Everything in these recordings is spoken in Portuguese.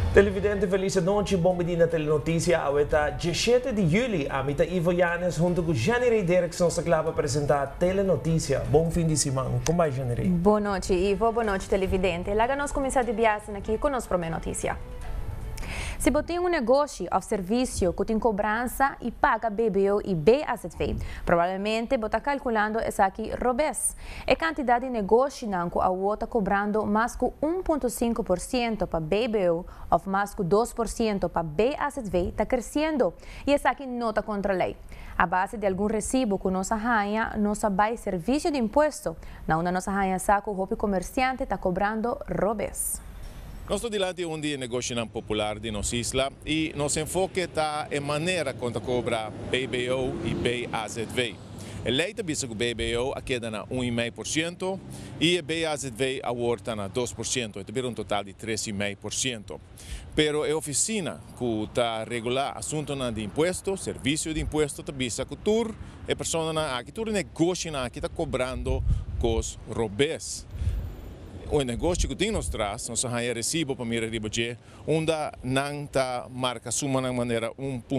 Televidente, feliz noche, bom medina telenoticia, ahorita 17 de julho, a mitad Ivo Yanes, junto con Janirey Derrickson, se clava apresentar telenoticia. Bom fim de semana, como vai, Janirey? Boa noite, Ivo, boa noite, televidente. Lá nós começamos de viagem aqui com nossa primeira notícia. Se você tem um negócio ou serviço que tem cobrança e paga BBO e BAZV, provavelmente você está calculando essa aqui robês. A quantidade de negócio não que a outra cobrando mais que 1,5% para BBO ou mais que 2% para BAZV está crescendo e essa aqui não está contra a lei. A base de algum recibo que nossa rainha, nossa vai serviço de imposto, não na nossa rainha sabe que o comerciante está cobrando robês. Nós estamos diante de um negócio popular de nossa isla e nosso enfoque está em maneira contra cobrar BBO e BAZV. A lei está dizendo que o BBO queda na 1,5% e a BAZV está na 2%, então um total de 3,5%. Pero a oficina que está regular assunto de imposto, serviço de imposto, está dizendo que toda a pessoa que todo negócio que está cobrando os robês. O negócio que tem nos traz, nós temos recibo para mira de budget, onde não está marca suma de maneira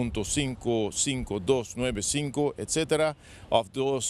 1,55295, etc., ou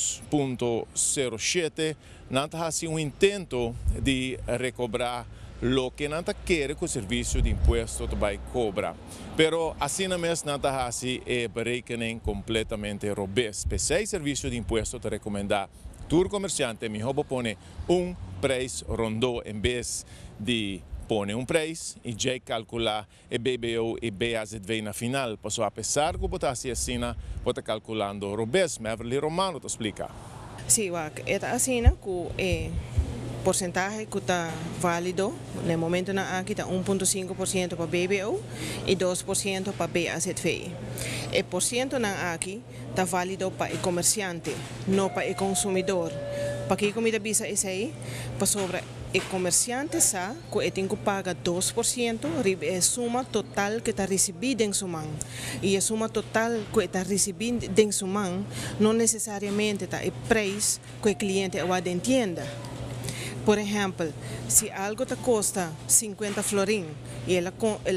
2,07, não está assim intento de recobrar o que não está quer que o serviço de imposto vai cobrar. Pero assim mesmo não está assim é berekening completamente robês. Para o serviço de imposto te recomendar tur comerciante melhor pone preço rondô em vez de pôr preço e já calcular o BBO e BAZV na final. Porque apesar que você assim, você calculando o robês, mas Everly Romano te explica. Sim, é assim que porcentagem que está válido, no momento aqui está 1,5% para BBO e 2% para BAZV. O porcento aqui está válido para o comerciante, não para o consumidor. Para que comida bisa isso aí, para sobre o comerciante sabe que ele tem que pagar 2%, é a suma total que está recebida em sua mão. E a suma total que está recebida em sua mão não necessariamente está o preço que o cliente vai entender. Por exemplo, se algo te custa 50 florim e ela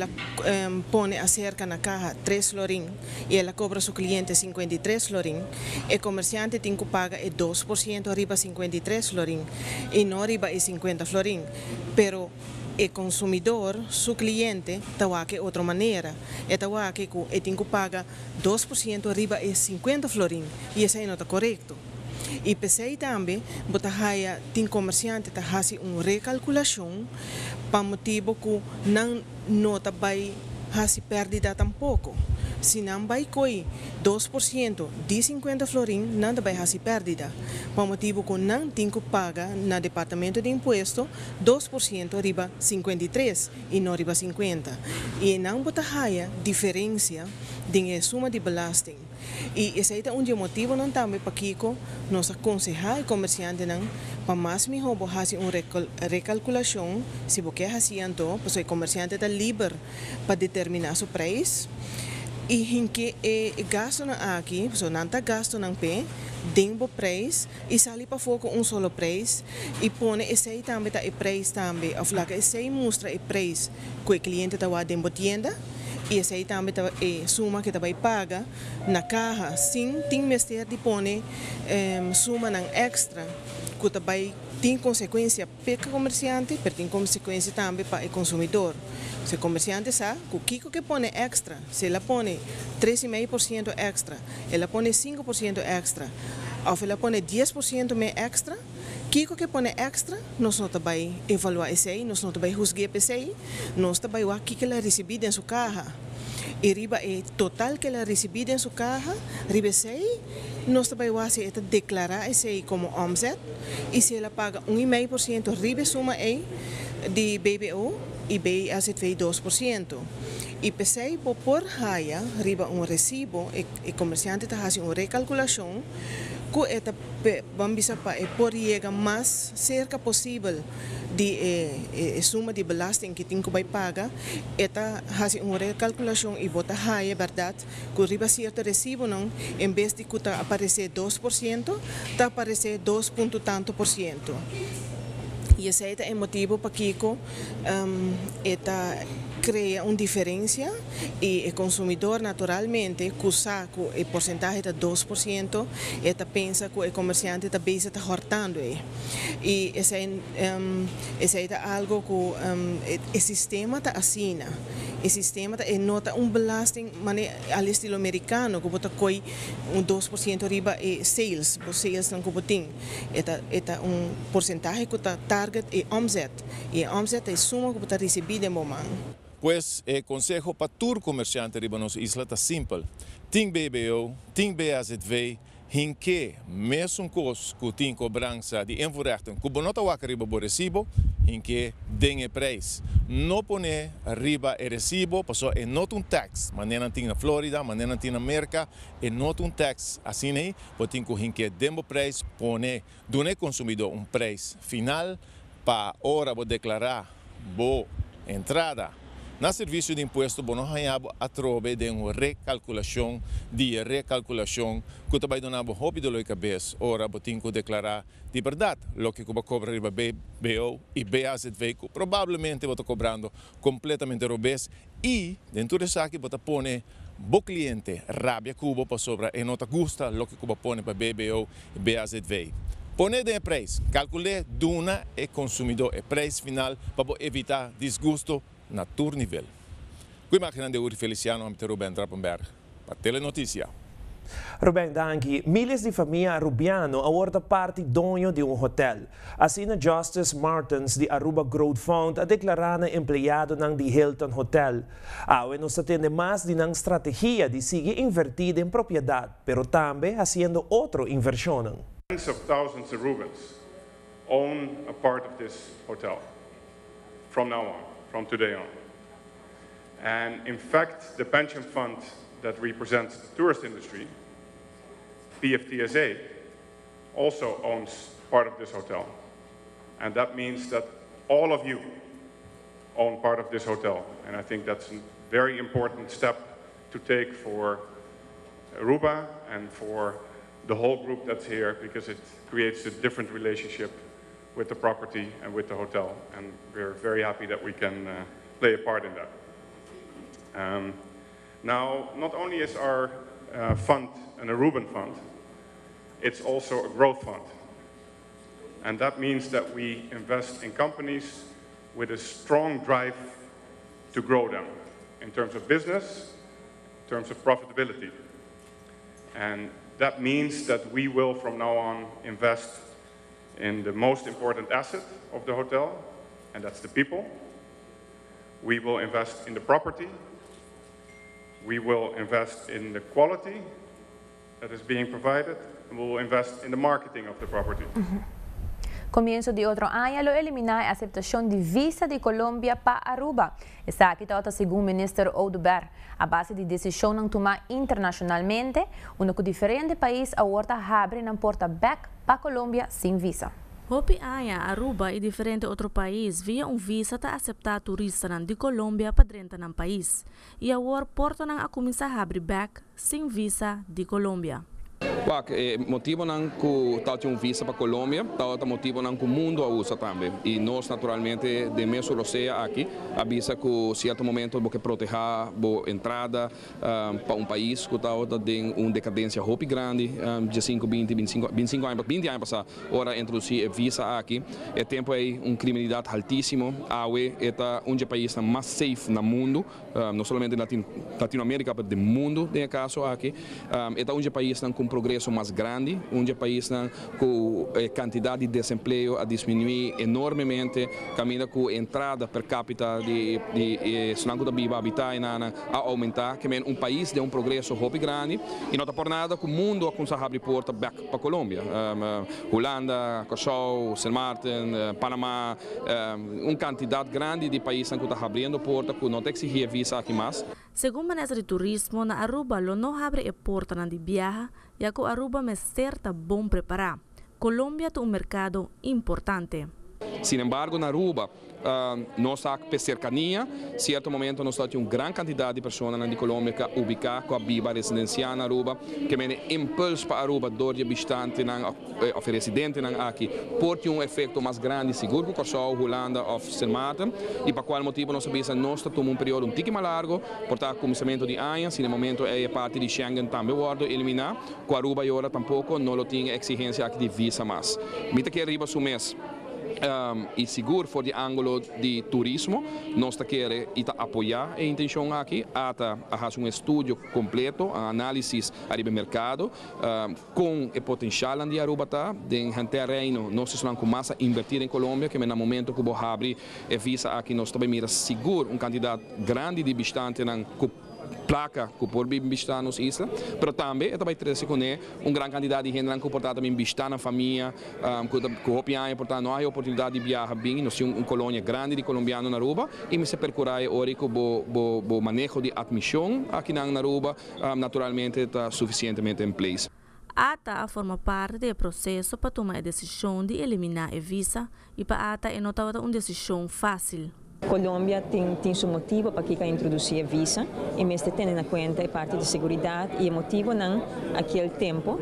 põe acerca na caja 3 florim e ela cobra seu cliente 53 florim, o comerciante tem que pagar 2% arriba 53 florim e não arriba 50 florim. Pero o consumidor, seu cliente, está de outra maneira. Está que ele tem que pagar 2% arriba 50 florim e isso aí não está correto. E pensei também, tem comerciante que faz uma recalculação para motivo que não vai fazer perda tampouco. Se não vai coi 2% de 50 florim, não vai fazer perda. Para motivo que não tem que pagar no departamento de imposto 2% arriba 53 e não arriba 50. E não vai ter diferença de suma de belasting. E esse é um motivo não também para que nós aconselhamos o comerciante para mais melhor fazer uma recalculação se você quer fazer então, porque o comerciante está livre para determinar o preço e em que gasto aqui, porque não está gasto não pé dengo preço e sai para foco solo preço e põe esse aí também tá o preço também, ou fala que esse aí mostra o preço que o cliente está dentro da tienda. E esse aí também é suma que vai pagar na caja, sim, tem mestre de pôr suma não extra, que vai tem consequência para o comerciante, mas tem consequência também para o consumidor. Se o comerciante sabe que o que põe extra, se ela põe 3,5% extra, ela põe 5% extra, ou ela põe 10% extra, que põe extra, nós não vai avaliar isso aí, nós não vai juzgar isso aí, nós vai ver o que ela recebeu em sua caja. E riba o total que ela recebeu em sua caja, riba isso aí, nós vai ver se ela declarar isso aí como omzet, e se ela paga 1,5% riba suma aí de BBO e BAZV 2%. E pensei por raia, riba recibo, o comerciante está fazendo uma recalculação, que vamos bisa para por chegar mais cerca possível de suma de belasting que tem que vai pagar, está fazendo uma recalculação e bota raia, verdade, que riba certo recibo não, em vez de que aparecer 2%, está aparecer 2 ponto tanto por cento. E esse é o motivo para que está crea una diferencia y el consumidor naturalmente usa el porcentaje de 2%, piensa que el comerciante está cortando. Y ese es algo que el sistema está así. El sistema nota un belasting al estilo americano, que bota un 2% arriba sales, sales dan kuboting. Eta un porcentaje que está target e omzet. E omzet é suma que está recebida em momento. Pues el consejo para todo comerciante de nuestra isla está simple. Ting BBO, ting BAZV, hinke mesmo costo que tem cobrança de invoerrechten, que bonota waka riba bo recibo, hinke dengue preço. Não pone riba e recibo, passou é not um tax, maneira tem na Flórida, maneira tem na América, é not um tax, assim aí, botin que hinke dembo preço, pone do consumidor preço final para hora bo declarar bo entrada. Na serviço de imposto, nós ganhamos através de uma recalculação, que também dá uma hobby de cabeça. Ora, tem que declarar de verdade o que vai cobrar riba BBO e BAZV, que provavelmente vai cobrando completamente robês. E, dentro desse aqui, vai pôr o cliente rabia cubo para sobra e não gusta o que vai pôr para BBO e BAZV. Põe de preço, calcule duna e consumidor e preço final para evitar desgosto na todo nível. Com a de Uri Feliciano, amigo Ruben Trappenberg, para Telenotícia. Ruben, danke. Milhares de famílias arubiano agora parte dono de hotel. Assim, a Justice Martins de Aruba Growth Fund a declarado empregado ng de Hilton Hotel. Awe nos atende mais de uma estratégia de seguir invertida em propriedade, pero também fazendo outra inversão. Tens of thousands of Arubans own a part of this hotel from now on. From today on. And in fact, the pension fund that represents the tourist industry, PFTSA, also owns part of this hotel. And that means that all of you own part of this hotel. And I think that's a very important step to take for Aruba and for the whole group that's here, because it creates a different relationship with the property and with the hotel, and we're very happy that we can play a part in that. Now, not only is our fund an Aruban fund, it's also a growth fund. And that means that we invest in companies with a strong drive to grow them in terms of business, in terms of profitability. And that means that we will from now on invest in the most important asset of the hotel, and that's the people. We will invest in the property. We will invest in the quality that is being provided, and we will invest in the marketing of the property. Comienzo de otro año lo eliminar a aceptación de visa de Colombia para Aruba. Está aqui está segundo o ministro Oduber, a base de decisão tomada internacionalmente, onde que diferentes países agora abrem a porta back para Colômbia sem visa. Hopi aya Aruba e diferente outro país via visa ta aceitar turista de Colômbia para dentro do país. E agora porta a começar a abrir back sem visa de Colômbia. Motivo não que tal tinha visa para Colômbia, tal motivo não que o mundo a usa também. E nós naturalmente de mesmo roceia aqui, avisa que certo momento porque proteger a entrada para país que tal tem uma decadência muito grande, de 5, 20 anos passar, ora introduzir visa aqui, é tempo aí criminalidade altíssimo, awe é país mais safe no mundo, não somente na Latinoamérica, mas do mundo, no caso aqui, é país com progresso mais grande, país com a quantidade de desemprego a diminuir enormemente, caminha com a entrada per capita de Slango da Biba habitar a aumentar, que é país de progresso muito grande, e não por nada que o mundo começa a abrir porta back para Colômbia, Holanda, Cachau, St. Martin, Panamá, uma quantidade grande de países que está abrindo porta que não exigir visa aqui mais. Segundo o ministro de Turismo, na Aruba não abre a porta de viagem, já que Aruba é certa bom preparar. Colômbia tem mercado importante. Sin embargo, na Aruba, nós estamos cercania, certo momento nós temos uma grande quantidade de pessoas na Colômbia que ubicam com a biba residencial na Aruba, que tem impulso para Aruba door je bestante of residente aqui, pode um efeito mais grande, seguro, que o Holanda ou Sermata, e para qual motivo nós sabemos que nós estamos um período um pouco mais largo, portanto, começamento de anos, no momento é parte de Schengen também pode eliminar, com a Aruba e agora tampouco não tem exigência aqui de visa mais. Mita que arriba o mês. E seguro for de ângulo de turismo, nós queremos apoiar a intenção aqui, a fazer um estudo completo, análise do mercado, com o potencial de Aruba, em terreno, nós estamos com massa invertir em Colômbia, que no momento que vou abrir a visa aqui, nós também mira seguro um candidato grande de bastante placa que por bem bistar nos isla, mas também vai trazer com um grande candidato de gente que portanto também bistar na família, que hopian, portanto não há oportunidade de viajar bem, nós temos uma colônia grande de colombianos na Aruba e me se percorrer hoje com o manejo de admissão aqui na Aruba, naturalmente está suficientemente em place. ATA forma parte do processo para tomar a decisão de eliminar a visa e para ATA é notada uma decisão fácil. Colômbia tem seu motivo para que introduzir a visa e mesmo tendo em conta a parte de segurança e o motivo não aquele tempo,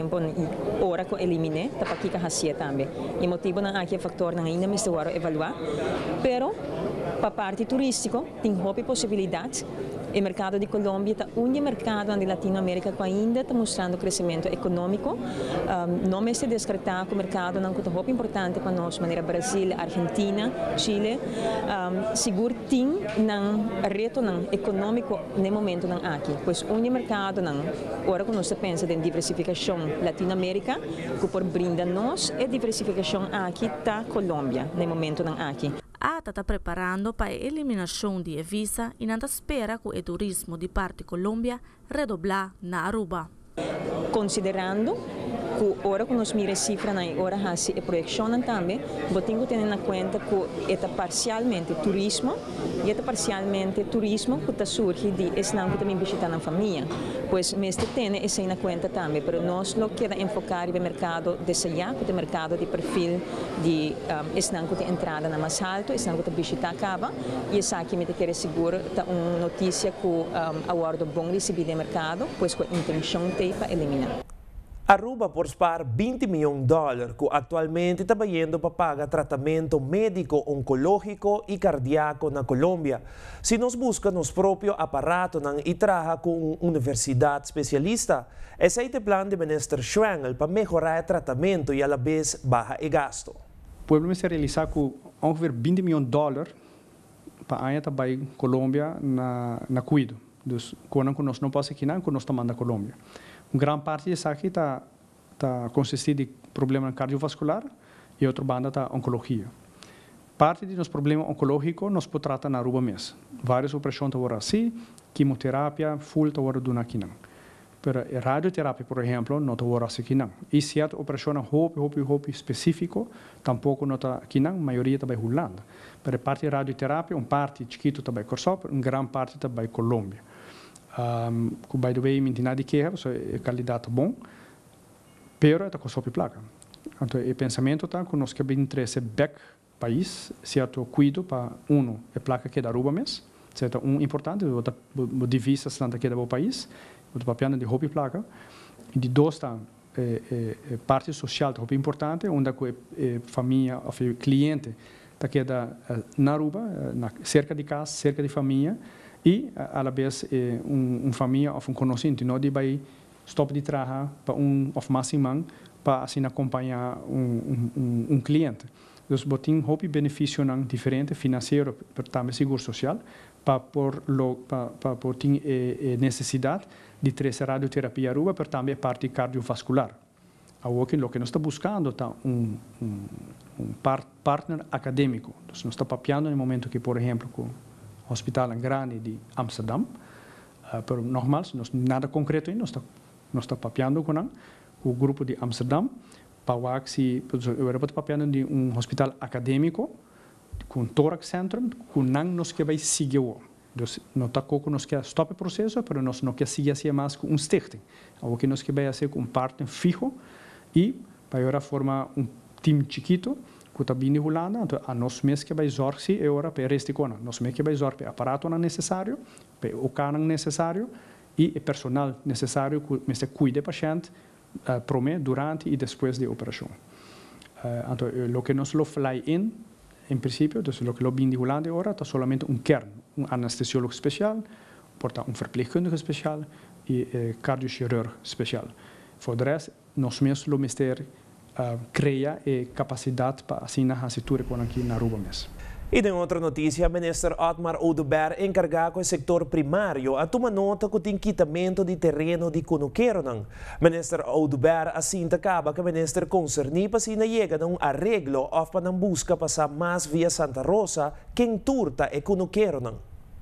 hora que elimine, para que fazer também. E o motivo não aquele fator não ainda me estou a evaluar, pero para a parte turística tem muita possibilidade. O mercado de Colômbia é o único mercado na Latinoamérica que ainda está mostrando crescimento econômico. Não é se descartar que o mercado não é muito importante para nós, maneira Brasil, Argentina, Chile. Seguro tem um reto econômico no momento aqui, pois o único mercado agora que nós pensa em diversificação Latinoamérica, que por brinda nós é diversificação aqui da Colômbia no momento aqui. A ATA está preparando para a eliminação de visa e não espera que o turismo de parte Colômbia redoblar na Aruba. Considerando que agora que nós miramos cifras na hora a projeção também, temos que ter em conta que é parcialmente turismo e é parcialmente turismo que está surgindo de não que também visitar na família. Pois mesmo tem isso em conta também, mas nós não queremos enfocar no mercado de saia, que é o mercado de perfil de não que tem entrada na mais alto, não que tem visitar acaba e isso aqui me quer seguro tá uma notícia que agora bom receber do mercado, pois com a intenção tem para eliminar. Aruba por spar $20 milhões que atualmente está indo para pagar tratamento médico oncológico e cardíaco na Colômbia. Se nós buscamos nosso próprio aparato e trabalhamos com uma universidade especialista, esse é o plano do ministro Schwengel para melhorar o tratamento e, a la vez, baixar o gasto. O problema é realizar com ongeveer $20 milhões para a também Colômbia na cuido. Então, quando nós não passamos aqui, nós estamos na Colômbia. Uma grande parte disso aqui está consistindo de problema cardiovascular e outra banda está oncologia. Parte de nosso problema oncológico nós podemos tratar na Aruba mesmo. Várias operações agora assim, quimioterapia, full agora do aqui não. Pero a radioterapia, por exemplo, não está agora aqui não. E se a operação é específico, tampouco não está aqui não, a maioria está em Holanda. Pero a parte de radioterapia, uma parte chiquito está em Kosovo, uma grande parte está em Colômbia. By the way, não nada de queixa, é qualidade bom, pero é com sopa e placa. Então, o pensamento está que nós queremos trazer back país, certo? Cuido para a placa que é da Aruba mesmo, certo? Importante, a divisa está aqui do país, o papel de roupa e placa, e de dois está parte social muito importante, onde a família, o cliente está aqui na Aruba, cerca de casa, cerca de família. E, a la vez, uma família ou conhecido não vai stop de trabalhar para of máximo para assim acompanhar cliente. Então, botem hobby benefício diferente financeiro, mas também seguro social, para por ter necessidade de trazer radioterapia Aruba, mas também parte cardiovascular. O que nós estamos buscando é partner acadêmico. Então, nós estamos papeando no momento que, por exemplo, hospital grande de Amsterdam, pero normal, nós nada concreto ainda, nós está papeando com o grupo de Amsterdam, para que eu estou papeando de hospital acadêmico, com tórax centrum, com nós que vai seguir. Não está com nós que stop o processo, mas nós não quer seguir assim mais com stichting. O que nós que vai fazer com partner fijo e para formar time chiquito, que está bem Holanda, então a nós mesmos que vai zorgar se é hora para resticona, nós mesmos que vai zorgar para aparato não necessário, para o cano necessário e o personal necessário que mesmo cuide do paciente durante e depois da operação. Então, o que nós lo fly em princípio, então o que lo bem de Holanda agora está somente kern, anestesiólogo especial, portanto verpleegkundige especial e cardiochirurg especial. Voor de rest, nós mesmos lo mister cria a capacidade para assim a situação com aqui na Aruba mesmo. E em outra notícia, o ministro Otmar Oduber encarregado com o setor primário a tomar nota com o quitamento de terreno de Cunuqueronan. O ministro Oduber assim acaba que o ministro concernido para assim chega a um arreglo ou para busca passar mais via Santa Rosa quem turta é Cunuqueronan.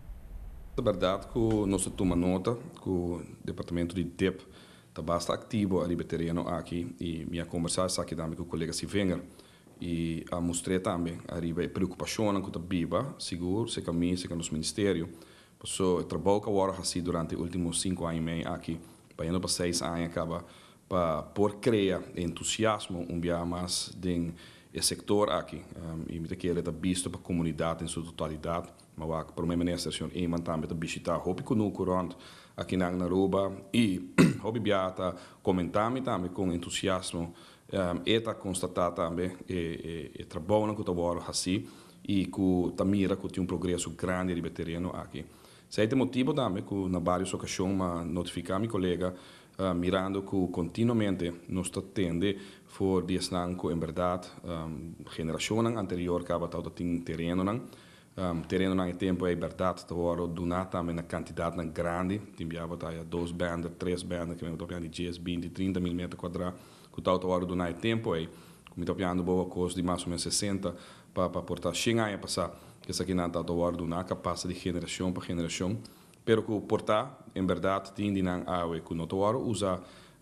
É verdade que nós tomamos nota que o departamento de DEP está bastante ativo ali no terreno aqui e minha conversa aqui também com o colega Sivenger e a mostrei também a preocupação com a BIBA, seguro, se caminho, se nos ministérios. Então, o trabalho que agora assim durante os últimos 5 anos e meio aqui, para para 6 anos, acaba para criar entusiasmo mais do setor aqui. E me que ele está visto para a comunidade em sua totalidade, mas para o meu ministro, eu também está visitar o que no curante aqui na Aruba e o biata comentar também com entusiasmo e está constatado também o trabalho que está agora assim e que também que tem progresso grande no terreno aqui. Esse é o motivo também que na várias ocasiões notificar meu colega mirando que continuamente nós tende por dizer que em verdade geração anterior acaba de ter terreno terreno não é tempo é verdade agora donar também na quantidade grande timbiava tá 2 bandas 3 bandas que me tô de 10 20 30 mil metros quadrados que tal agora donar é tempo é me tô piando boa coisa de mais ou menos 60 para portar 100 anos passar que essa aqui não tá agora donar capaz de geração para geração pero que portar em verdade tem de não água que não agora usa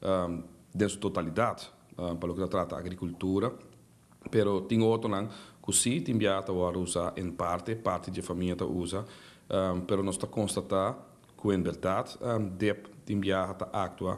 de sua totalidade para o que trata agricultura pero tem outro não que sim tem biata agora usa em parte da família tá usa pero nós está constatar que em verdade tem biata atua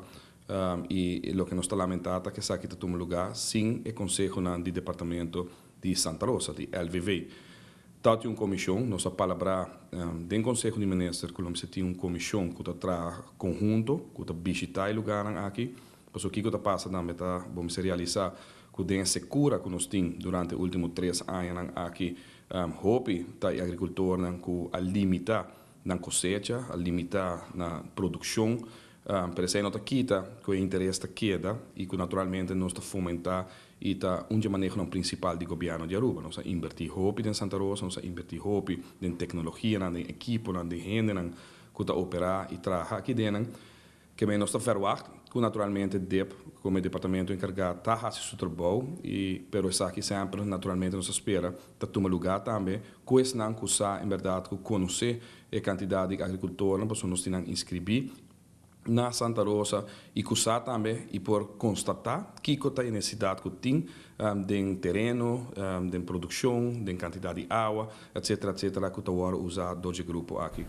e o que nós está lamentando é que essa aqui está tomando lugar sem o conselho do departamento de Santa Rosa de LVV. Tem uma comissão, nossa palavra do Conselho de Ministros, que tem uma comissão que está conjunto, que está visitar o lugar aqui, porque o que está passando também vamos realizar que tem segura que nós temos durante os últimos 3 anos aqui, hope da agricultor que a limitar na cosecha, a limitar na produção, para isso nós quita que o interesse queda e que naturalmente nós fomentar e está manejo principal do governo de Aruba. Nós invertir hope em Santa Rosa, nós invertir hope em tecnologia, em equipo, em gente que está operar e trabalhar aqui dentro, que nós está verwacht, que naturalmente DEP, como departamento encarregado, está fazendo seu trabalho, pero isso aqui sempre, naturalmente, nós espera, está tomando lugar também, que isso não custa, em verdade, que conhecer a quantidade de agricultores, porque nós temos que inscrever na Santa Rosa e custa também e por constatar que a necessidade que tem de terreno, de produção, de quantidade de água, etc, que agora usa 12 grupos aqui.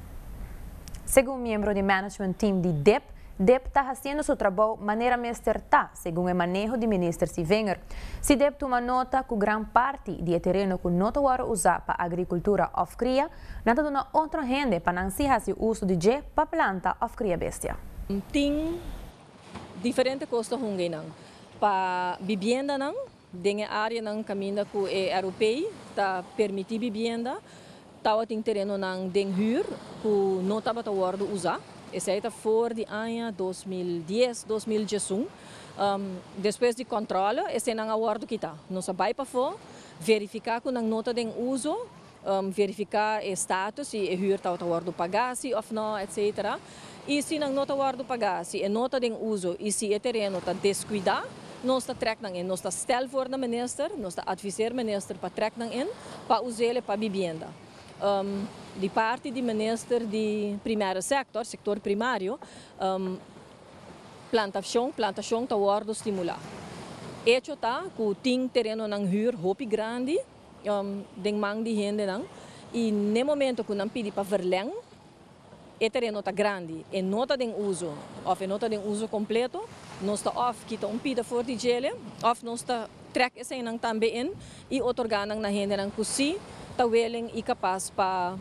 Segundo o membro do management team de DEP está fazendo seu trabalho de maneira mesterta, segundo o manejo do ministro Sivenger. Se DEP toma nota que grande parte do terreno que não está usado para agricultura ou cria, não está dando outra gente para não se fazer uso de G para planta ou cria bestia. Tem diferentes coisas para vivienda tem área não caminha que é europeia, está permitir vivienda, tem terreno não tem huur que não estava usado. Esse aí for de ano 2010, 2011. Depois de controle, esse não é o que está. Nós vai para fora, verificar que não nota de uso, verificar o status, se o está o pagar-se ou não, etc. E se não nota o pagar, se nota de uso e se o terreno está descuidado, nós está trekking in, nós está stel voor de minister, nós está adviseer minister para trekking in, para usar para vivenda. De parte do ministro do primeiro setor primário, plantação está a estimular. Isso está que tem terreno na huur hopi grande, tem mang de gente e no momento que não pede para verlengar, o terreno está grande e não tem uso, ou não tem uso completo, nós está off que está pida for de gele, ou nós está trek essa nang também e otorgar na gente nang kusi taweling e capaz para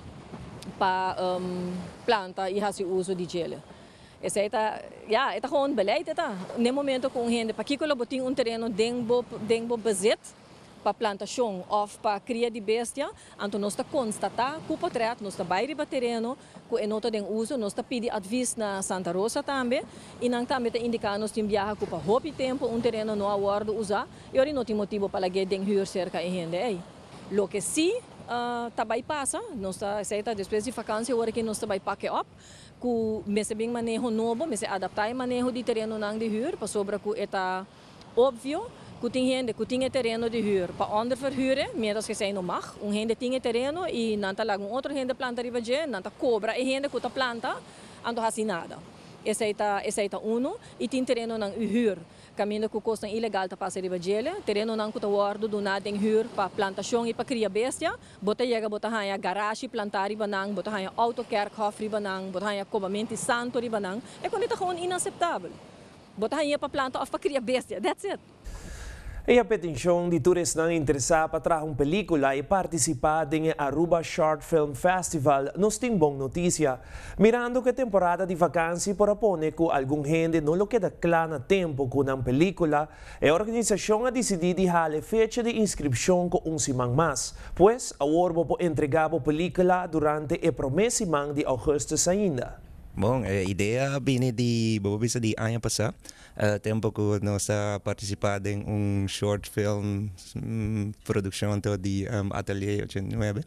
planta e hasi uso de gelo. Essa é gewoon beleid ita. No momento com gente para que botin terreno dengo bezit para plantação ou para cria de bestia, então nós está constatar que o potret nós está bairro para terreno que é nota de uso, nós está pedir advice na Santa Rosa também e não também está indicar nós temos viajar para hobby tempo terreno não aguardo usar e ori não tem motivo para que den huur cerca e gente aí. Lo que sim também passa, nós está depois de vacância hora que nós está vai pack up que mese bem manejo novo, mese adaptar manejo de terreno não de huur, para sobra que está óbvio que tem gente que tem terreno de huur para onderverhuren, menos que zij no mag. Gente tem terreno e não tá lá outro gente planta riba je, não tá cobra e gente que tá planta, ando assim nada. Esse é uno e tem terreno não huur. Caminho que custa ilegal tá passa riba je, terreno não que tá guardo do nada em huur para plantação e para criar bestia, bota hanya garage plantar riba não, bota hanya autokerkhof riba não, bota hanya cobamento santo riba não, é quando tá gewoon inaceitável. Bota hanya para planta ou para criar bestia, that's it. E a petição de turistas não interessar para trazer uma película e participar em Aruba Short Film Festival nos tem boa notícia. Mirando que a temporada de vacância por apone que algum gente não lo queda claro na tempo com uma película, a organização ha decidido dejar a fecha de inscrição com semana mais, pois a orbo por entregar a película durante a primeira semana de agosto ainda. Bom, a ideia vem de ano passado. Tempo que nós participamos em short film produção de Atelier 89.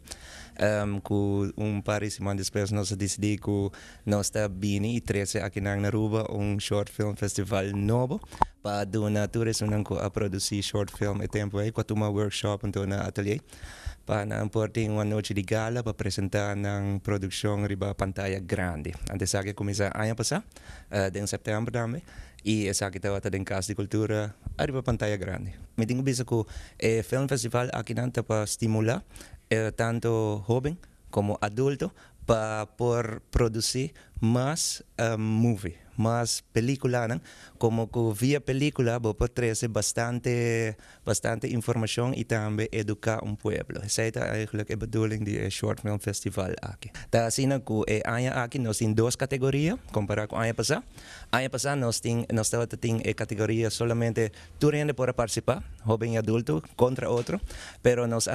Com par de semanas depois nós decidimos que nós e 13 aqui na Aruba short film festival novo para dar turismo a produzir short film e tempo aí com uma workshop na Atelier. Para importar uma noite de gala para apresentar na produção riba pantalla grande. Antes que começar ano passado, em setembro também. E essa aqui estava em Casa de Cultura, arriba pantalla grande. Me tenho visto que o Film Festival aqui não para estimular tanto jovem como adulto para produzir mais movie, mais película, não? Como que via película pode trazer bastante informação e também educar pueblo. Essa é eigenlijk a bedoeling do Short Film Festival aqui. Tá assim que ano aqui nós temos duas categorias, comparado com ano passado. Ano passado nós temos a categoria solamente turende para participar, jovem e adulto, contra outro, pero nós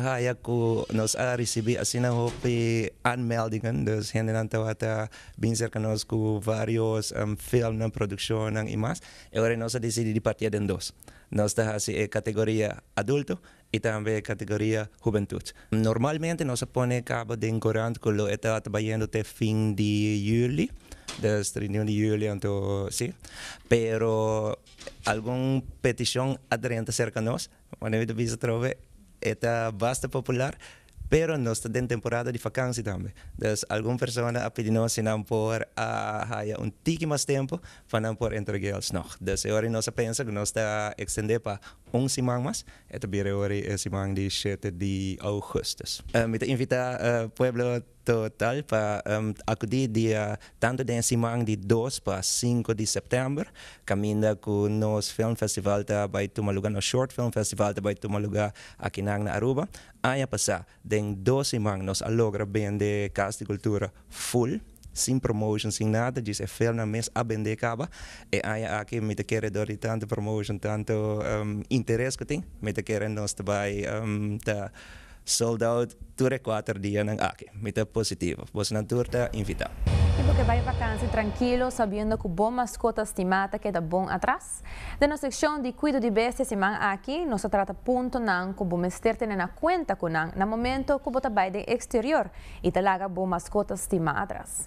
recebido assim na anmeldingen, dus gente não está bem cerca nós com vários filmes na produção e mais. Agora nós decidimos partir em dois. Nós temos a categoria adulto e também a categoria juventude. Normalmente nós põe cabo de encorante que lo está trabalhando até fim de julho, das 31 de julho, então sim. Pero alguma petição aderente cerca nós, quando eu vi trove, está bastante popular. Pero nós estamos em temporada de vacância também. Então, alguma pessoa a pedir nós se não por tiki mais tempo para não por entregar os nog. Então, agora nós pensamos que nós está extender para semana mais. E também agora é semana de 7 de agosto. Me invitar o pueblo total para acudir tanto da semana de 2 para 5 de setembro. Caminha com nos Film Festival vai tomar lugar, no Short Film Festival vai tomar lugar aqui na Aruba. Ano passado, em 2 semanas, nós logra bem de Casa de Cultura full, sem promotion, sem nada, diz é film na mês a vender acaba. E aí aqui me te quer dar tanto promotion, tanto interesse que tem, me te quer nós vai sold out ture 4 dias nang aqui, mita positivo. Você na tour tá invitado. E porque vai vacância tranquilo, sabendo que boa mascota estimada queda bom atrás. Na secção de cuido de bestias semana aqui, nós trata ponto não que bom mester ter na conta com não, na momento que bota vai de exterior e talaga boa mascota estimada atrás.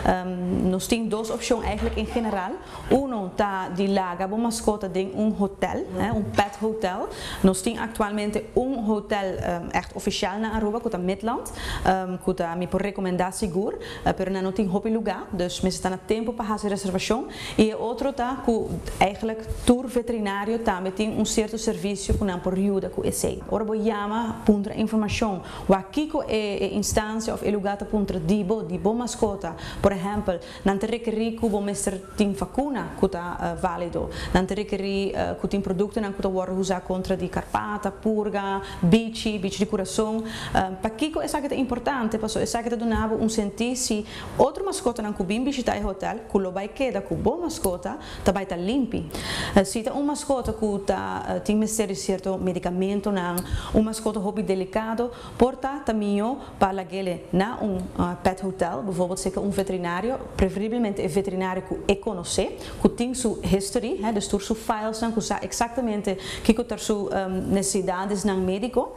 Nós temos duas opções eigenlijk em geral. Uno tá de laga bom mascota em hotel, pet hotel. Nós temos atualmente hotel echt oficial na Aruba, que é Midland, que me por recomendar seguro, pero não tem hopi lugar, dus mensen staan a tempo para fazer reservação. E outro tá que eigenlijk tour veterinário também tem certo serviço que não por ajuda com esse. Ora vou chamar para informação. O aqui é instância ou lugar para dibo mascota, por exemplo, não te requerir que o mestre tem vacuna que está válido, não te requerir que tem produto não que está usar contra de carpata, purga, bicho de coração. Para que é isso importante, porque é isso que dá sentir se outra mascota não que vem visitar o hotel, que lo vai quedar com boa mascota, tá vai estar limpo. Se tem mascota que tem mistério certo medicamento não, mascota hobby delicado, porta também para aquele na pet hotel, bijvoorbeeld zeker veterinário, preferivelmente veterinário que conhece, que tem sua history, dus door sua files, que sabe exatamente que ter sua necessidades não médico,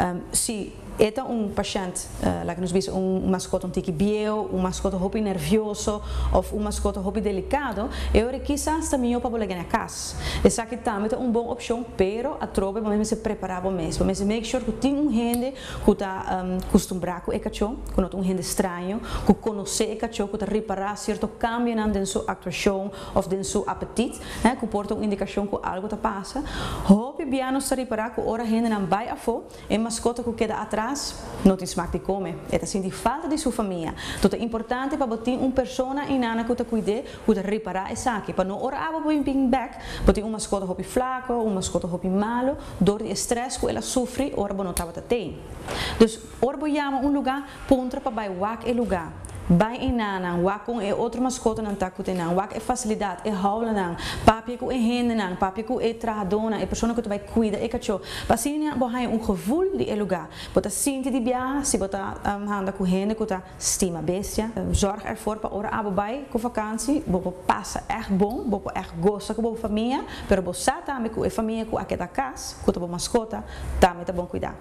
se é paciente, lá que nos diz mascota tique biel, mascota hobby nervioso ou mascota hobby delicado, eu quizás também para bolegar na casa. Essa aqui também é boa opção, pero a trobe mas se preparar bom mesmo, mas make sure que tem gente que está acostumado com o cachorro, que não gente estranho, que conhece o cachorro, que está reparar certo cambio na sua atuação ou na seu apetite, que porta indicação que algo está passa. Hobby biano está reparar que ora gente não vai a fo, é mascota que queda atrás não tem smaak de comer, é assim de falta de sua família. Então é importante para botar pessoa em nana que cuide, que reparar essa aqui, para não orar para bring back, botar mascota hobby flaco, mascota hobby malo, door de stress que ela sofre, ora não estava tem. Dus ora chama lugar pontra para vai wak e lugar. Bij een nanan, wakong e outro mascota nan takut nan, wak e facilidade, e haula nan, papi ku e hende nan, papi ku e trahadona, e persona que tu vai cuida, e cacho. Pasina bohai gevoel die lugar. Bota sinti di bia, si bota handa ku hende ku ta stima bestia. Zorg ervoor para ora abo bij ku vakantie, bopo passa echt bom, bopo echt gosta ku bopo família, pero bo sata me ku e família ku aketa kas, ku ta bo mascota, também tá bom cuidar.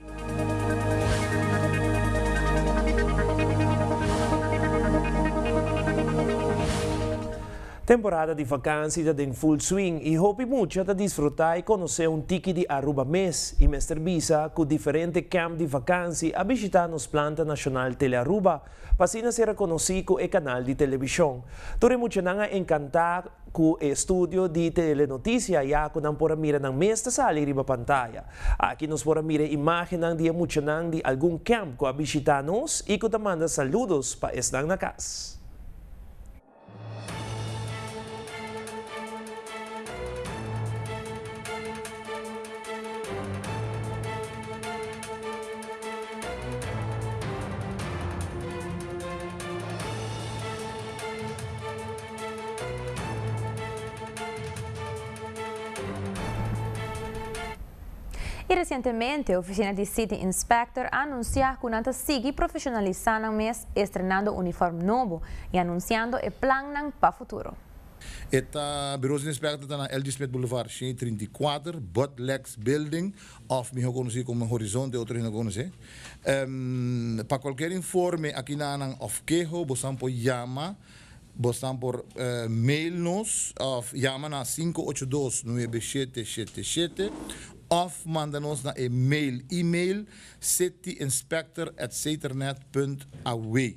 Temporada de vakantie está em full swing e hope muito a desfrutar e conhecer tiki de Aruba mês e Mr. Bisa com diferente camp de vakantie a visitar nos planta nacional Tele Aruba para ser reconhecido com o canal de televisão. Tore muito nanga encantar com o estúdio de telenotícia e a não por mira nang mês da sala riba pantalla. Aqui nos por mira imagem nang dia muito nang de algum camp com a visitar nos e que manda saludos para estar na casa. E recentemente, a oficina de City Inspector anunciou que não sigue profissionalizando o mês, estrenando uniforme novo e anunciando o plano para o futuro. Het bureau inspector está na LG Smith Boulevard, 34, Butlex Building, of me conhecido como Horizonte, outro não conhece. Para qualquer informe aqui na of quejo, você pode chamar, você pode mail-nos, of chama na 582-9777, of manda-nos na e-mail cityinspector@ceternet.aw.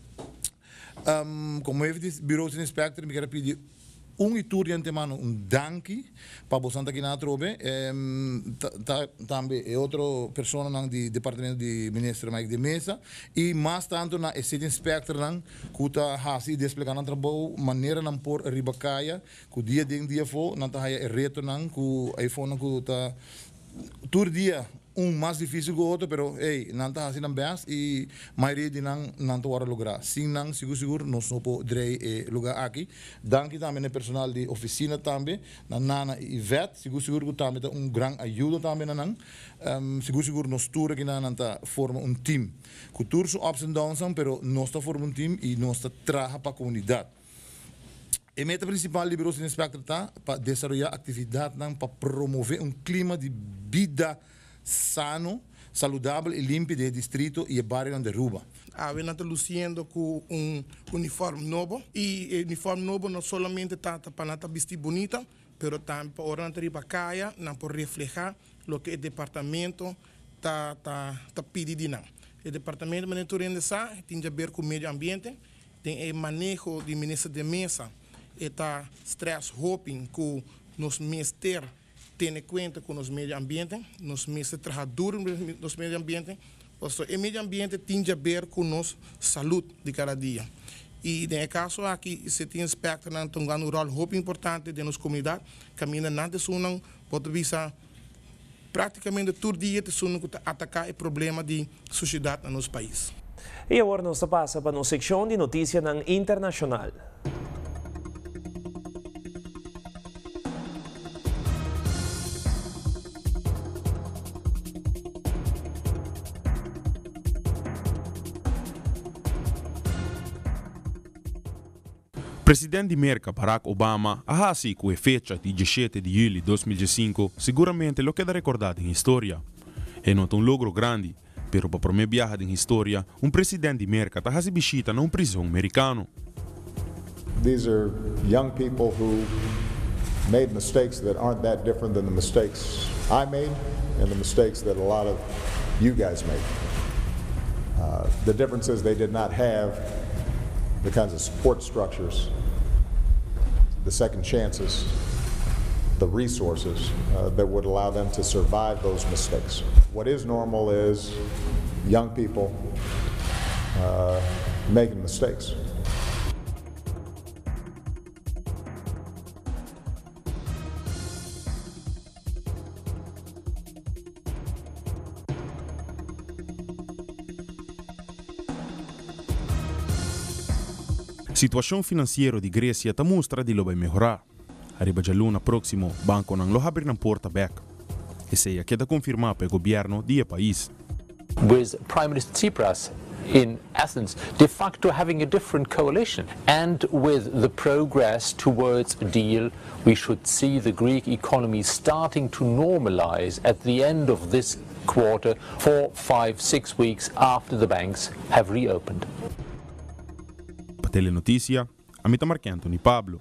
Como eu disse, bureau de inspector, me quero pedir tour de antemano danke para você aqui na Trobe. Também é outra pessoa do departamento de ministro Mike de Mesa e mais tanto na City Inspector que está fazendo explicando o trabalho maneira não por ribacaia que dia for não está aí reto não que iPhone que está todo dia mais difícil que o outro, pero não está assim bem e a maioria de não está a lograr. Sim, não, seguro, nós não podemos lugar aqui. Danke também ao personal de oficina também, na Nana e Ivete, seguro que também dá grande ajuda também na não. Seguro nós tour aqui na Nanta forma team. Que tour são ups and downs, pero nós está formando team e nós está trabalhando para a comunidade. A meta principal do Bureau de Inspector está para desenvolver atividade para promover clima de vida sano, saudável e limpo do distrito e bairro de Aruba. We estamos luciendo com uniforme novo e uniforme novo não somente está para vestir bonita, pero também para arriba caia, não por reflejar o que o departamento está pedindo. O departamento de monitoria tem a ver com o meio ambiente, tem o manejo de ministro de mesa, está stress hopping com nos ministérios tem em conta com os meio ambiente, nos ministros trabalhadores nos meio ambiente. O meio ambiente tem a ver com nossa saúde de cada dia. E no caso aqui, se tem aspecto que tem um rol muito importante de nossa comunidade, caminha nada sunang, pode visar praticamente todo dia de sunang atacar o problema de sociedade no nosso país. E agora nós passa para a secção de notícias internacional. Presidente América Barack Obama ahasi com a fecha de 17 de julho de 2005 seguramente lo queda recordado em história. É não um logro grande, pero para a primeira viagem em história, presidente de América está hasi visita numa prisão americano. These are young people who made mistakes that aren't that different than the mistakes I made and the mistakes that a lot of you guys made. The difference is they did not have the kinds of support structures, the second chances, the resources that would allow them to survive those mistakes. What is normal is young people making mistakes. Situação financeira de Grécia está mostra de lo vai melhorar. Arriba de luna próximo, banco não lo abrir na porta back. Esse é queda confirmar para o governo do país. With Prime Minister Tsipras in Athens de facto having a different coalition, and with the progress towards a deal, we should see the Greek economy starting to normalize at the end of this quarter, 4, 5, 6 weeks after the banks have reopened. Telenotícia, Amita Marquento e Pablo.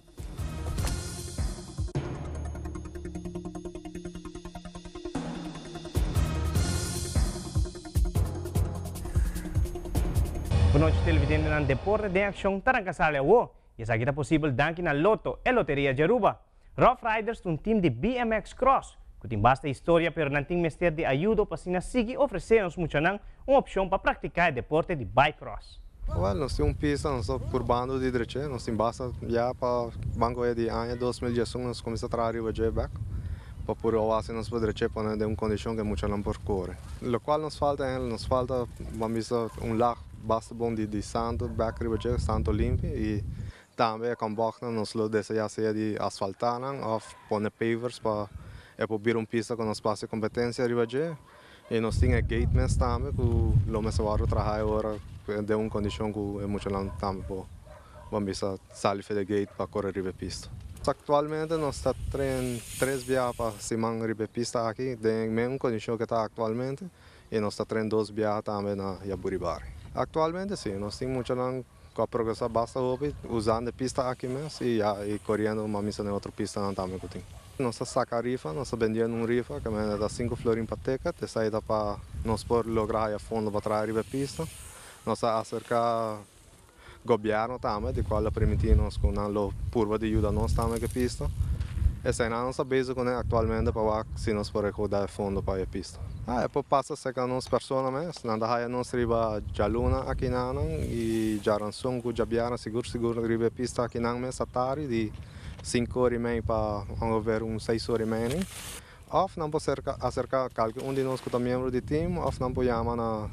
Boa noite, televidente ng Deporte de Action Tarangkasale wo. Isa kita posible danki na Lotto e Loteria de Aruba. Rough Riders um team de BMX Cross. Kuting basta história pero nanting mester de ayuda para sinasigi oferecer-nos muito nang uma opção para praticar deporte de bike cross. Well, nós temos pista, nós estamos por bando de direita, nós temos basta já para banco de ano 2011 nós começamos a trabalhar de back para por oásis nós por direita para ter uma condição que muito não por correr. O qual nos falta vamos lag basta bom de santo back riba santo limpo e também com boca nós lo deseja ser de asfaltar ou pôr pavers para vir pista com nós passe competência riba e nós temos gate mes também que lo mes agora trabalha agora de uma condição que é muito longa também vamos sair da gate para correr riba pista. Atualmente nós estamos treinando 3 viagens para semana riba pista aqui, de mesma condição que está atualmente, e nós estamos treinando 2 viagens também na Yaburibari. Atualmente sim, nós temos muito longa com a progressão basta usando a pista aqui mesmo e correndo uma missa na outra pista também que tem. Nós sacamos rifa, nós vendemos uma rifa que dá 5 florins para ticket, de saída para nós por lograr a fundo para trás riba pista. Nós acercar governo também, de qual permitimos com a curva de ajuda nós também que pista. Essa é a nossa base com atualmente para se nós por recordar fundo para a pista. Depois passa a ser que nós pessoas mesmo, nada aí nós riba jaluna aqui não e jaranção com jabiara seguro riba pista aqui não mesmo atari de 5 horas e meia para haver 6 horas e meia. Of não pode acercar qualquer de nós que é membro do time, of não pode chamar na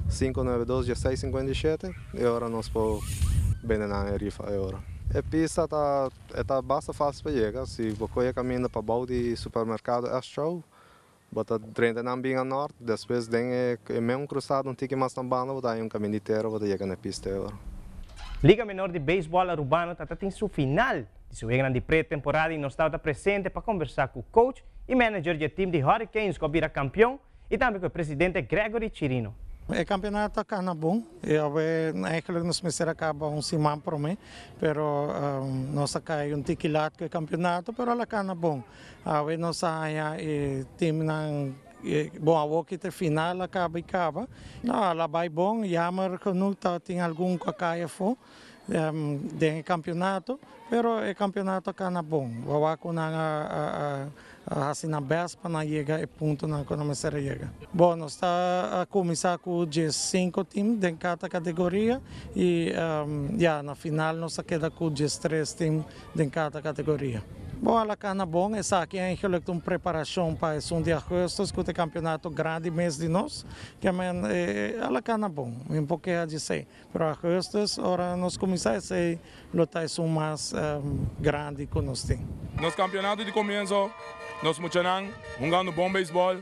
592-1657 e agora nós podemos vender na rifa agora. A pista está bastante fácil para chegar. Se você caminha para o de supermercado Astro, bota 30 na Binga Norte, depois tem o mesmo cruzado, um tique mais na banda, bota um caminho inteiro, bota chegar na pista agora. Liga Menor de Beisebol Arubano está em seu final de sua grande pré-temporada e nós estamos presentes para conversar com o coach e manager do time de Hurricanes que vira campeão e também com o presidente Gregory Chirino. O campeonato cá na bom, eigenlijk nos meser acaba semana para mim, pero nós cai tiquilat que campeonato, pero lá cá na bom. Nós aí time nang bom a walk te final acaba e acaba. Não, lá vai bom, jammer genoeg dat tem algum cacaia fo. Den campeonato, pero o campeonato cá na bom. Wawa ko na assim na best para chegar e ponto na economia chega. Bom, nós está a começar com 5 times de cada categoria e na final nós queda com 3 times de cada categoria. Bom, a cana bom, essa aqui é eigenlijk uma preparação para esse 1 de agosto, que é o campeonato grande mês de nós, que é a cana bom, um pouquinho a dizer. Para agosto, ora nós começamos a lutar mais grande que nós temos. Nosso campeonato de começo, nós estamos jogando bom beisebol,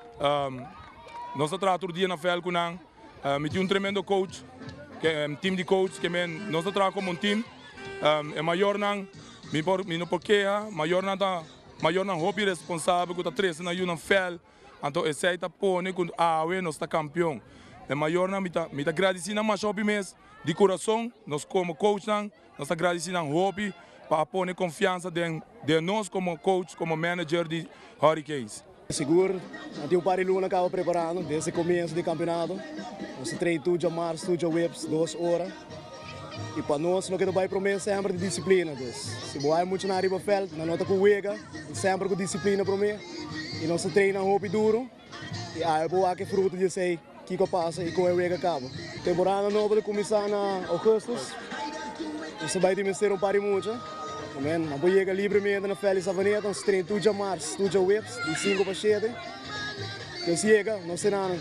nós estamos todo dia na fel com nós, temos tremendo coach, que é time de coach, que nós estamos como time, é maior não. Não porque maior na hobby responsável que está três na na fel, então esse aí tá pone quando nós está campeão. É maior na me tá agradecendo mais hobby mês de coração, nós como coach nós está agradecendo hobby para pôr confiança de nós como coach, como manager de Hurricanes. Seguro, até o Pariluna acaba preparando desde o começo do campeonato. Nós treinamos tudo a março, tudo a webs, 2 horas. E para nós, não quero vai prometer sempre de disciplina. Se vai muito na riba feld, na nota com o Wega, sempre com disciplina para mim. E nós treinamos roupa duro. E aí eu vou aqui fruto de sei que passa e com o Wega acaba. Temporada nova de começar na agosto. Nós vai ter que pari muito. Amém. Não vou chegar livremente na Félix Avenida, nós treinamos tudo a março, tudo a webs, de 5 para 7. Então chega, nós treinamos.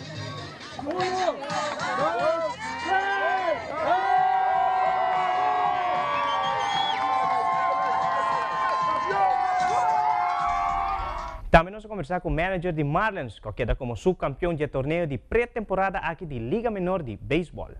Também vamos conversar com o manager de Marlins, que queda como subcampeão de torneio de pré-temporada aqui de Liga Menor de Beisebol.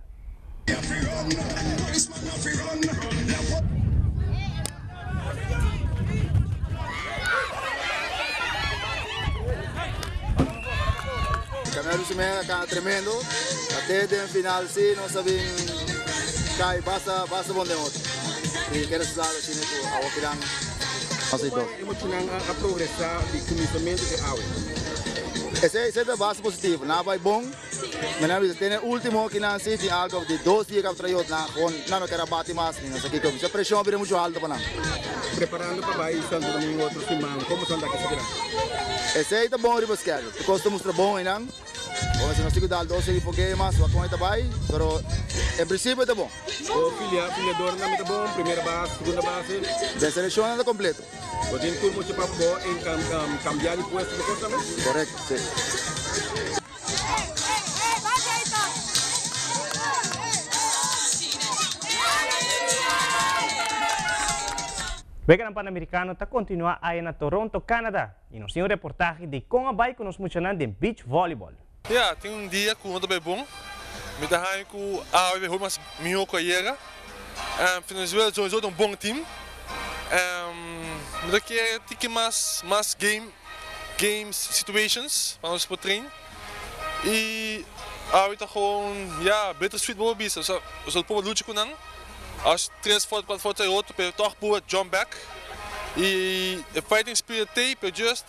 O campeonato está tremendo, até o final sim, nós sabemos que basta bom de outro. E quero estar assim com a Wakilang. Emocionando a progressar de conhecimento de água. Esse é a base positiva, não vai bom, mas tem o último que não se tem algo de 2 dias que traiu não quero bater mais, não sei o que, a pressão é muito alta para nós. Preparando para vai Santo Domingo outro semana, como são daqui a pouco? Esse é bom de basquete, porque mostra bom ainda. Vamos se nós cuidar 12 de pouquinho mais, vai com ele também, mas em princípio é bom. O filiador não é bom, primeira base, segunda base. Da seleção anda completo. O tem tudo muito para bom em cambiar de posto de coisa também? Correto, sim. Vega ng Pan-Americano ta continua aí na Toronto, Canadá. E nós temos reportagem de como vai que nos mencionando de beach volleyball. Tem dia que o bem bom. Me dá com a ver mais melhor que a Iega. Venezuela é um bom time. Me dá que tem mais game situations para nós para treinar. E a vida gewoon beter streetball bisa. Zo po lucha com nang. Als 3 4 4 outro, pero toch por jump back. E a fighting spirit tape just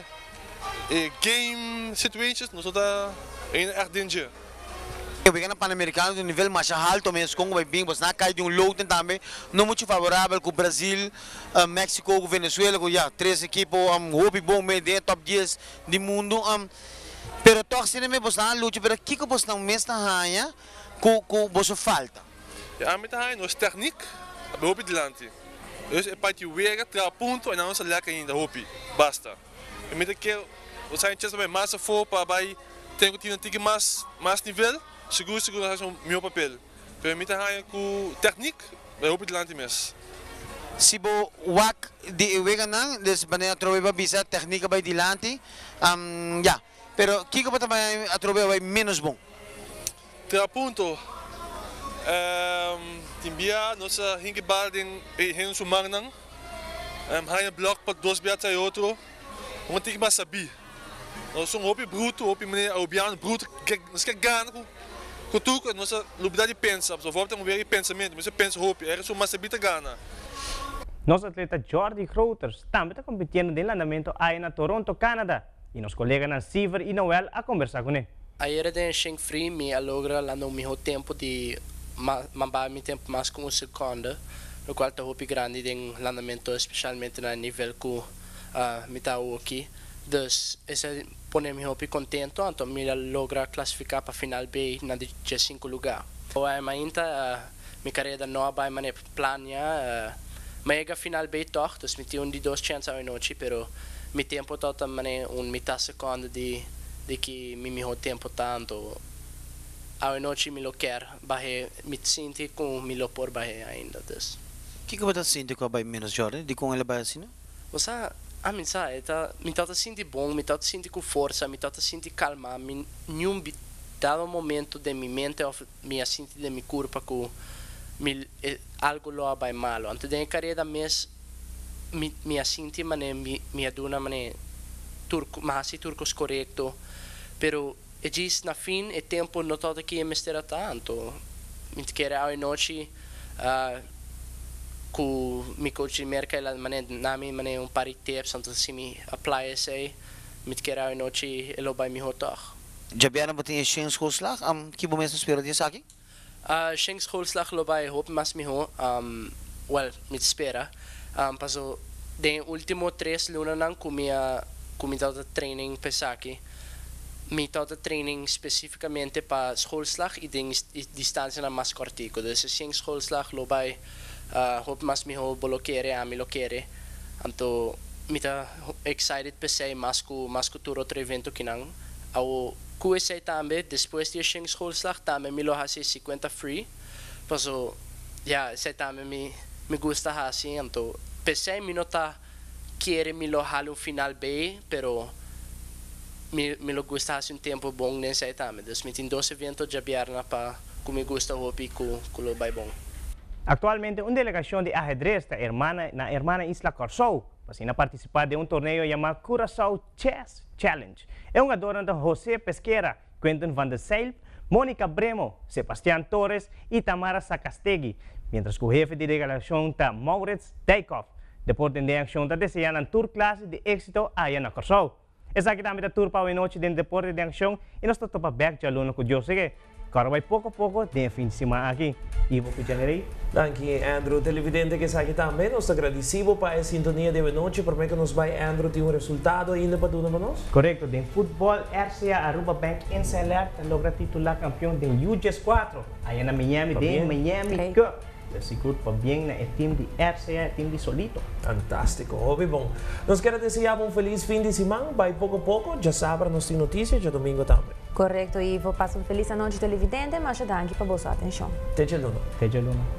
game situations, nós tá em danger. O pequeno pan-americano de nível mais alto mesmo, Congo vai bem, mas na cai de lote também, não muito favorável com o Brasil, México, com Venezuela, com 3 equipes, hobby bom meio de top 10 do mundo. Pero toch se nem você na luta, pero que você não mesmo na com você falta. Met hij nog techniek, we hopen de land. Dus een paar wegen, 3 punten en dan is het lekker in de hoopie. Basta. En met een keer, we zijn just bij massa voor, waarbij tenho que ter mais nível, seguro dat is een meu papel. Maar met hij com techniek, we hopen de land mesmo. Se bo wak de wegen nan, dus wanneer trove bisa techniek bij die land, pero kiko pa também a trove vai menos bom. 3 puntos. Timbia nossa hingebal em sumangnang. Hanya block para 2 biat sa outro. Uma tig mas sabi. Nós somos hopi bruto, hopi meneer Rubiano bruto, nós quer ganhar com tudo, nossa liberdade de pensar, só volta a ver pensamento, mas você pensa hopi, é só mais sabita ganhar. Nosso atleta Jordi Grooters também está competindo no andamento aí na Toronto, Canadá, e nosso colega Siver e Noel a conversar com ele. Ayer de Sheng Free me alogra lá no meu tempo de mambar meu tempo mais com um segundo, o qual está hopi grande em andamento, especialmente no nível que me está aqui. Dus esse pone me hopi contento, então me logra classificar para final B na 15 lugar. Ainda minha carreira nova vai mané plania, mega final B toch, dus me tinha de 2 chances a noite, pero meu tempo tota mané metade segundo de que meu tempo tanto a noite me lo quer, bahe me sinto com me lo por bahe ainda dus. Que você sente com a bahe menos Jordan? De com ela bahe assim? Você a mim sabe, me tá sentindo bom, me tá sentindo com força, me tá sentindo calma, me nenhum dado momento de minha mente ou minha sentido de minha corpo que algo lo vai malo. Antes da carreira mês minha senti mané me aduna mané turco, mas turcos correto, pero e diz na fim e tempo não tá que me estera tanto. Me quer a noite com mi coach de merca ela nami mané par de tips então se me apply esse me quer a noite elo vai me hotar. Já vieram para ter Sheng schoolslag? Que momento espera disso aqui? Sheng schoolslag lo vai hope mas me ho well me espera paso de último 3 lunas não comia todo training pesaki me todo training especificamente para schoolslag e de distância na mais cortico dus Sheng schoolslag lo vai hope mas me ho bloqueare a me lo quere anto me tá excited pesei mas ku turo outro evento que não ao QSA também depois de Sheng schoolslag também me lo hasi 50 free paso sei também me gusta hasi anto pesei me nota querer me lo halo final B pero me lo gusta hasi tempo bom nesse também dus me tem 2 eventos já bierna para que me gusta hopi ku lo vai bom. Actualmente, una delegación de ajedrez de hermana Isla Curaçao para participar de un torneo llamado Curaçao Chess Challenge. Es un jugador de José Pesquera, Quentin van der Zijl, Mónica Bremo, Sebastián Torres y Tamara Sacastegui, mientras que el jefe de delegación está Maurits Dijkhoff. Deporte de acción está deseando una tour clase de éxito allá en Curaçao. Es aquí también la tour para hoy noche de deporte de acción y nos toca back ya lunes con yo sigue. Agora vai pouco a pouco, tem fim de semana aqui. Ivo Pijaneri. Danke, Andrew. Televidente que está aqui também, nós agradecemos para a sintonia de noite, para que nos vai, Andrew, ter resultado ainda para tudo para nós? Correto, de futebol, RCA Aruba Bank Insider logra titular campeão de UJS 4, aí na Miami, de Miami Cup. Seguro para bem na time de RCA, time de Solito. Fantástico, óbvio bom. Nós queremos desejar feliz fim de semana, vai pouco a pouco, já sabe, nós temos notícias, já domingo também. Correto, Ivo. Passa feliz noite televidente, mas já dá aqui para boa atenção. Até a luna. Até a luna.